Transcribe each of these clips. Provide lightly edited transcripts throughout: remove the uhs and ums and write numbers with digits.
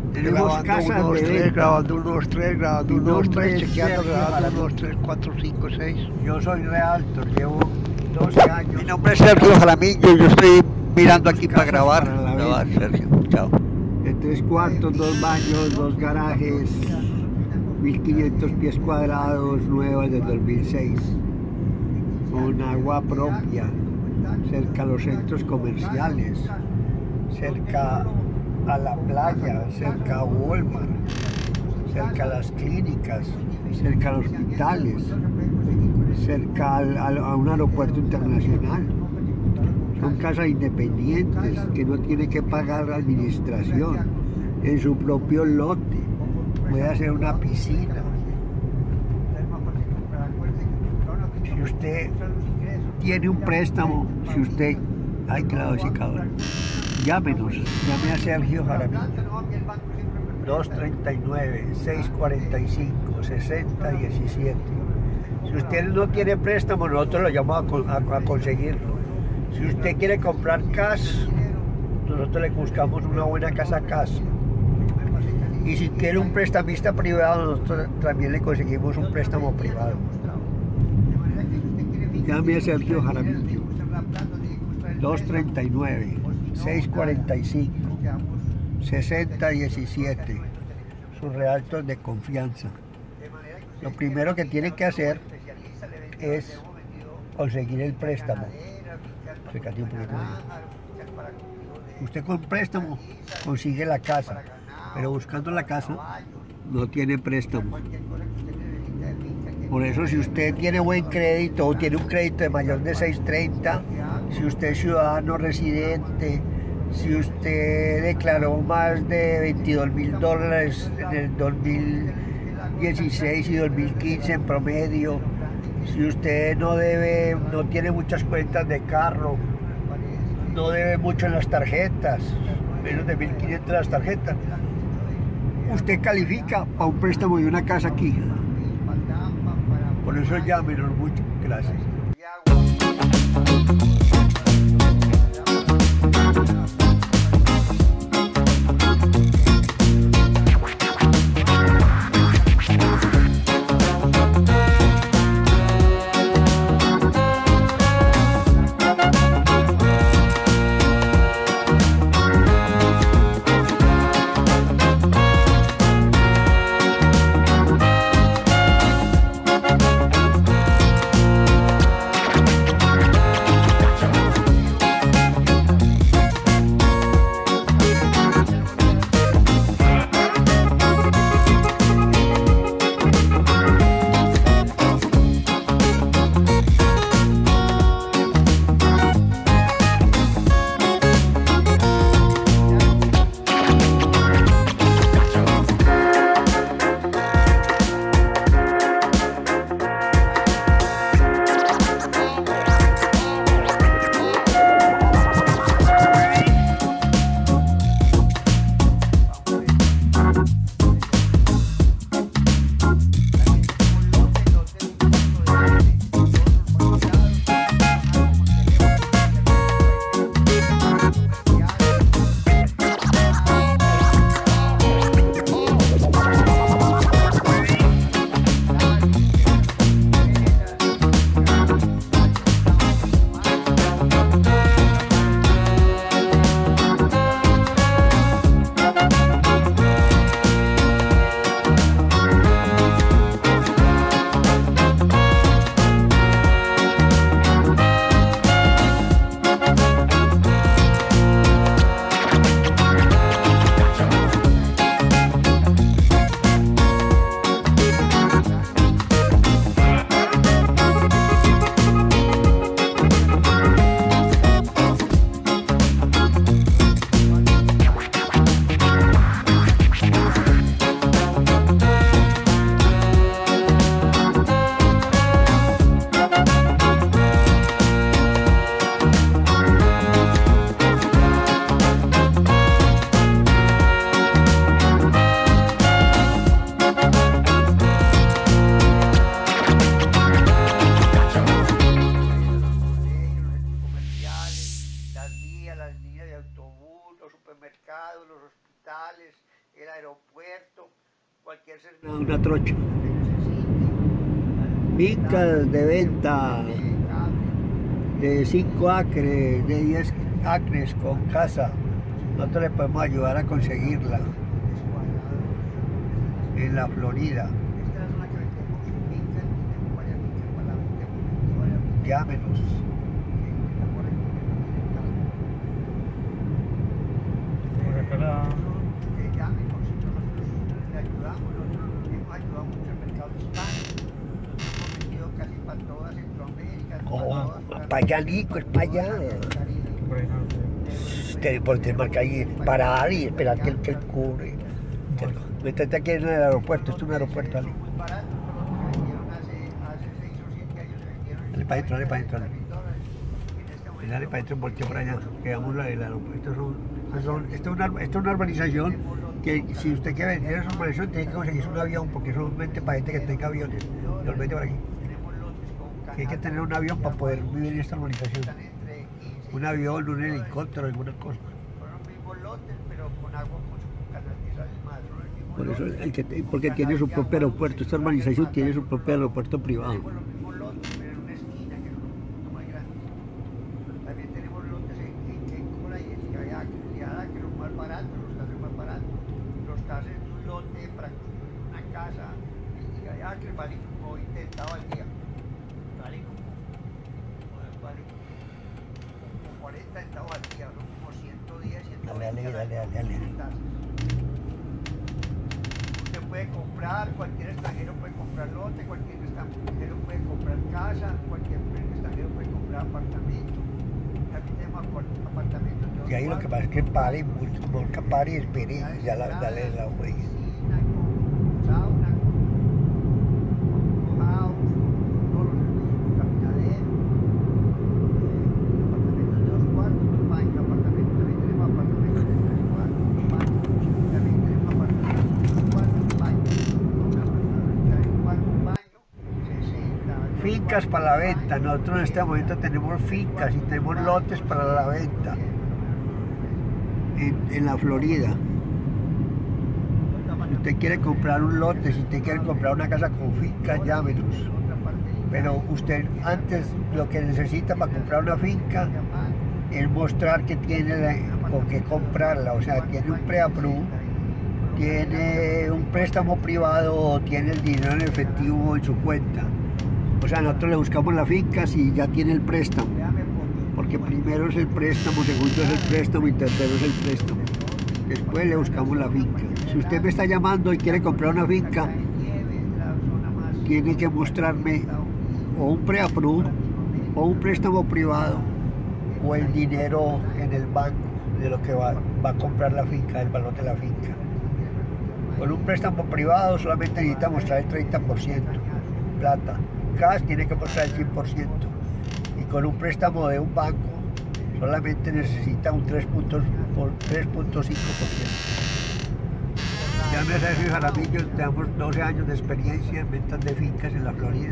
Tenemos casas de venta. Grabando unos tres, grabando Mi unos nombre tres, es chequeando, Sergio grabando Jaramillo. unos 3, 4, 5, 6. Yo soy realtor, llevo 12 años. Mi nombre es Sergio Jaramillo, yo estoy mirando aquí para Casas grabar. para la Grabar, venta. Sergio, chao. De 3 cuartos, 2 baños, 2 garajes, 1500 pies cuadrados, nuevas de 2006, con agua propia, cerca a los centros comerciales, cerca a la playa, cerca a Walmart, cerca a las clínicas, cerca a los hospitales, cerca a un aeropuerto internacional. Son casas independientes que no tiene que pagar la administración en su propio lote. Puede hacer una piscina. Si usted tiene un préstamo, si usted... Ay, claro, ese cabrón. Llámenos, llame a Sergio Jaramillo. 239-645-6017. Si usted no tiene préstamo, nosotros lo llamamos a conseguirlo. Si usted quiere comprar cash, nosotros le buscamos una buena casa cash. Y si quiere un prestamista privado, nosotros también le conseguimos un préstamo privado. Llame a Sergio Jaramillo. 239-645-6017. Sus realtos de confianza. Lo primero que tiene que hacer es conseguir el préstamo. Usted con préstamo consigue la casa, pero buscando la casa no tiene préstamo. Por eso, si usted tiene buen crédito o tiene un crédito de mayor de 630, si usted es ciudadano residente, si usted declaró más de $22,000 en el 2016 y 2015 en promedio, si usted no tiene muchas cuentas de carro, no debe mucho en las tarjetas, menos de 1.500 las tarjetas, usted califica para un préstamo de una casa aquí. Por eso llámenos mucho. Gracias. las líneas de autobús, los supermercados, los hospitales, el aeropuerto, cualquier servicio. Una trocha. Fincas de venta de 5 acres, de 10 acres con casa. Nosotros le podemos ayudar a conseguirla en la Florida. Llámenos. Por acá la... Llámenos, nosotros le ayudamos, nosotros hemos ayudado mucho al mercado hispano, hemos vendido casi para toda Centroamérica. Para allá, Nico, es para allá. Por el marca ahí, parar y esperar que él cubre. Métete aquí en el aeropuerto, esto es un aeropuerto, Ali. Dale para adentro, dale para adentro, dale para adentro, volteo por allá, quedamos el aeropuerto. Esto es una urbanización que si usted quiere venir a esa urbanización tiene que conseguirse un avión, porque solamente para gente que tenga aviones. Normalmente por aquí. Hay que tener un avión para poder vivir en esta urbanización. Un avión, un helicóptero, alguna cosa. Por eso, porque tiene su propio aeropuerto, esta urbanización tiene su propio aeropuerto privado. También tenemos lotes en Cola y en Liada, que los más baratos, los tases más baratos. Los tases de un lote para construir una casa en Liada, vale como 20 centavos al día. Vale como 40 centavos al día, son como 110, 120. Dale. Usted puede comprar, cualquier extranjero puede comprar lote, cualquier extranjero puede comprar casa, cualquier extranjero puede comprar apartamento. También tenemos apartamentos. Y ahí lo que pasa es que pare, volca pare y espere, ya dale la huella. Sauna, house, todos los servicios, caminadero, apartamentos de 2 cuartos, baño, apartamentos, también tenemos apartamentos de 3 cuartos, baño, también tenemos apartamentos de 2 cuartos, baño, una persona de 3 cuartos, baño, 60. Fincas para la venta, nosotros en este momento tenemos fincas y tenemos lotes para la venta en la Florida. Si usted quiere comprar un lote, si usted quiere comprar una casa con finca, llámenos. Pero usted antes lo que necesita para comprar una finca es mostrar que tiene con qué comprarla, o sea, tiene un pre-approve, tiene un préstamo privado o tiene el dinero en efectivo en su cuenta. O sea, nosotros le buscamos la finca si ya tiene el préstamo, porque primero es el préstamo, segundo es el préstamo y tercero es el préstamo. Después le buscamos la finca. Si usted me está llamando y quiere comprar una finca, tiene que mostrarme o un pre-approve o un préstamo privado o el dinero en el banco de lo que va a comprar la finca, el valor de la finca. Con un préstamo privado solamente necesita mostrar el 30% plata. Cash tiene que mostrar el 100%. Y con un préstamo de un banco solamente necesita un 3.5%. Llame a Sergio Jaramillo, tenemos 12 años de experiencia en ventas de fincas en la Florida.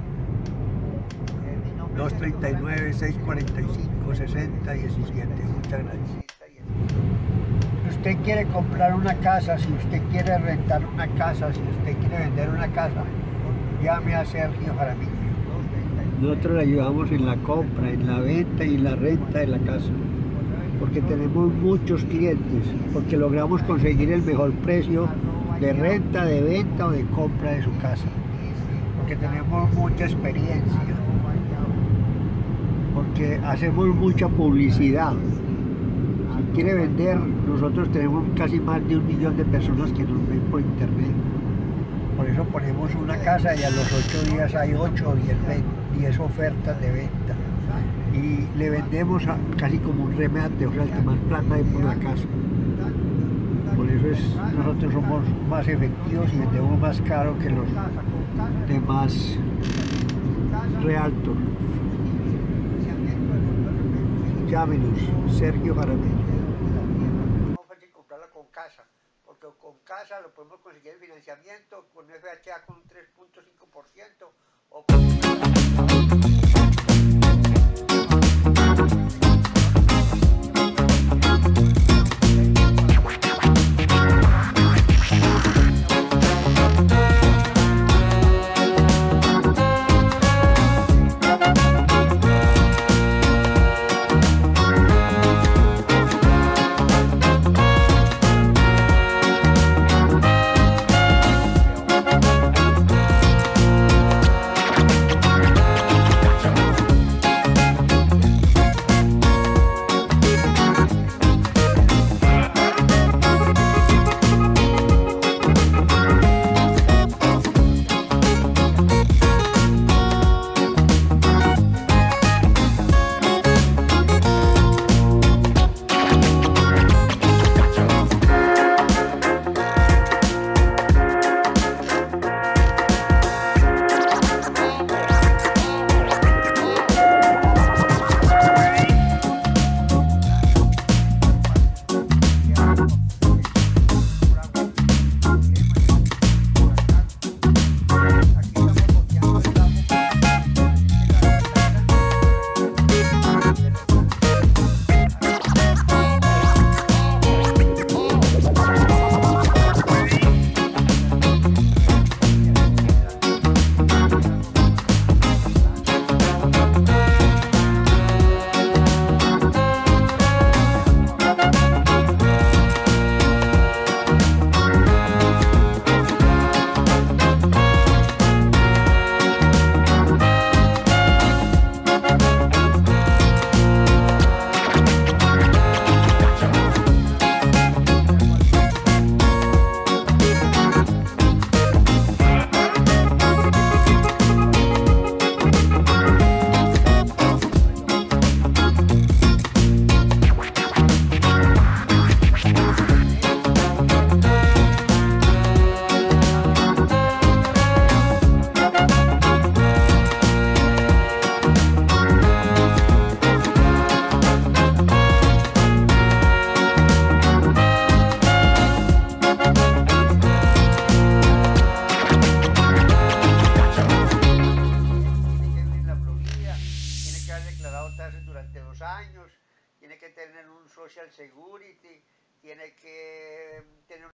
239-645-6017. Muchas gracias. Si usted quiere comprar una casa, si usted quiere rentar una casa, si usted quiere vender una casa, llame a Sergio Jaramillo. Nosotros le ayudamos en la compra, en la venta y en la renta de la casa, porque tenemos muchos clientes, porque logramos conseguir el mejor precio de renta, de venta o de compra de su casa, porque tenemos mucha experiencia, porque hacemos mucha publicidad. Si quiere vender, nosotros tenemos casi más de 1 millón de personas que nos ven por internet. Por eso ponemos una casa y a los 8 días hay 8 o 10 ofertas de venta. Y le vendemos casi como un remate, o sea, el que más plata hay por la casa. Por eso nosotros somos más efectivos y vendemos más caro que los demás realtor. Llámenos, Sergio Jaramillo. No fácil comprarla con casa, porque con casa lo podemos conseguir el financiamiento con FHA con un 3.5% o con... registrarse durante 2 años, tiene que tener un Social Security, tiene que tener